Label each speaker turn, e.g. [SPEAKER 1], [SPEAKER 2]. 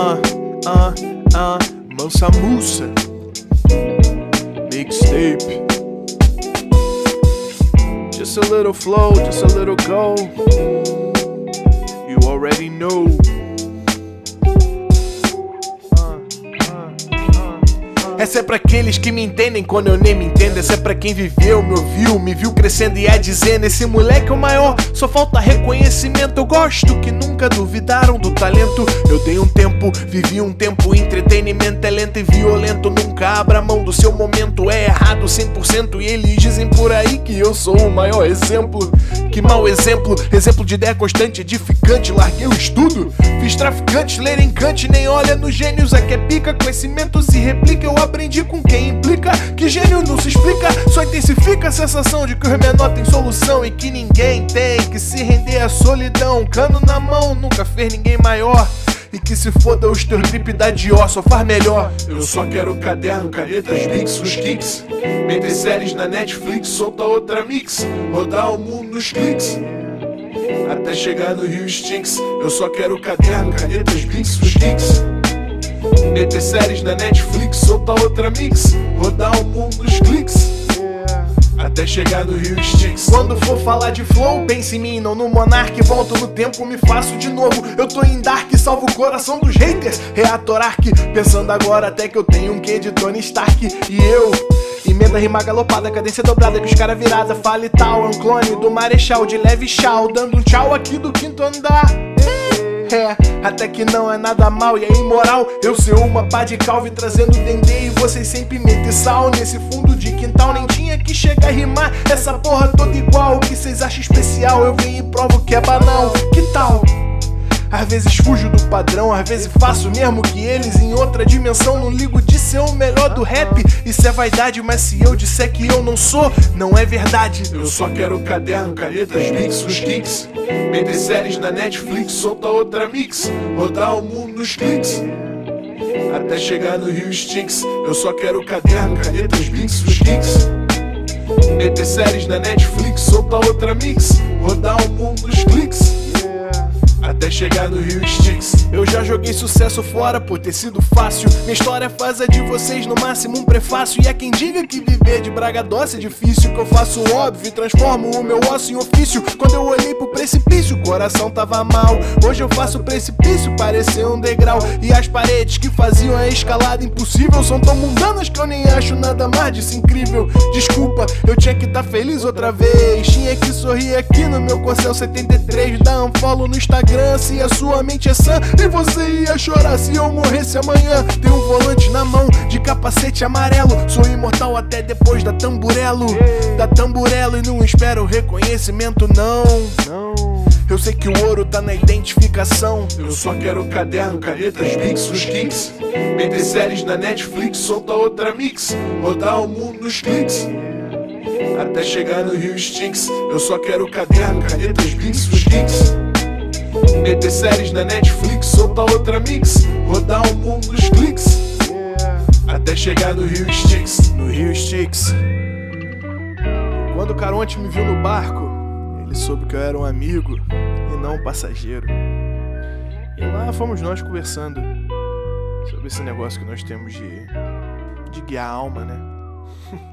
[SPEAKER 1] Mansa Musa mixtape. Just a little flow, just a little go. You already know. Essa é pra aqueles que me entendem quando eu nem me entendo. Essa é pra quem viveu, me viu crescendo e dizendo: esse moleque é o maior, só falta reconhecimento. Eu gosto que nunca duvidaram do talento. Eu dei um tempo, vivi um tempo. Entretenimento é lento e violento. Nunca abra mão do seu momento. É errado 100%. E eles dizem por aí que eu sou o maior exemplo. Que mau exemplo, exemplo de ideia constante, edificante. Larguei o estudo, fiz traficantes lerem Kant. Nem olha nos gênios, é que é pica. Conhecimento se replica, eu aprendi com quem implica. Que gênio não se explica, só intensifica a sensação de que os menores têm solução e que ninguém tem que se render à solidão. Cano na mão nunca fez ninguém maior. E que se foda os teus drip da Dior, só faz melhor. Eu só quero caderno, canetas, bics, os kicks. Meter séries na Netflix, solta outra mix. Rodar o mundo nos cliques, até chegar no Rio Stinks. Eu só quero caderno, canetas, bics, os kicks. Meter séries na Netflix, solta outra mix. Rodar o mundo nos cliques, até chegar no Rio Stinks. Quando for falar de flow, pense em mim, não no Monark. Volto no tempo, me faço de novo. Eu tô em Dark, salvo o coração dos haters. Reator Ark, pensando agora até que eu tenho um quê de Tony Stark. E eu, emenda rima galopada, cadência dobrada, que os cara virada. Fala e tal, é um clone do Marechal de Leve Chau, dando um tchau aqui do quinto andar. É, até que não é nada mal e é imoral eu ser uma pá de calve trazendo dendê e vocês sempre metem sal nesse fundo de quintal. Nem tinha que chegar a rimar essa porra toda igual. O que vocês acham especial? Eu venho e provo que é banal. Que tal? Às vezes fujo do padrão, às vezes faço mesmo que eles em outra dimensão. Não ligo de ser o melhor do rap, isso é vaidade. Mas se eu disser que eu não sou, não é verdade. Eu só quero caderno, canetas, bics, os kicks. Meter séries na Netflix, solta outra mix. Rodar o mundo nos cliques, até chegar no Rio Stinks. Eu só quero caderno, canetas, bics, os kicks. Meter séries na Netflix, solta outra mix. Rodar o mundo nos cliques, até chegar no Rio Stinks. Eu já joguei sucesso fora por ter sido fácil. Minha história faz a de vocês no máximo um prefácio. E há quem diga que viver de braga doce é difícil. Que eu faço óbvio e transformo o meu ócio em ofício. Quando eu olhei pro precipício, o coração tava mal. Hoje eu faço o precipício parecer um degrau. E as paredes que faziam a escalada impossível são tão mundanas que eu nem acho nada mais disso incrível. Desculpa, eu tinha que tá feliz outra vez. Tinha que sorrir aqui no meu Corcel 73. Dar unfollow no Instagram se a sua mente é sã. E você ia chorar se eu morresse amanhã. Tem um volante na mão de capacete amarelo. Sou imortal até depois da tamburelo. Da tamburelo e não espero reconhecimento não. Eu sei que o ouro tá na identificação. Eu só quero caderno, canetas, bics, os kicks. Meter séries na Netflix, solta outra mix. Rodar o mundo nos cliques, até chegar no Rio Stinks. Eu só quero caderno, canetas, bics, os kicks. Meter séries na Netflix, solta outra mix. Rodar o mundo nos cliques, até chegar no Rio Stinks. No Rio Stinks. Quando o Caronte me viu no barco, ele soube que eu era um amigo e não um passageiro. E lá fomos nós conversando sobre esse negócio que nós temos de guiar a alma, né?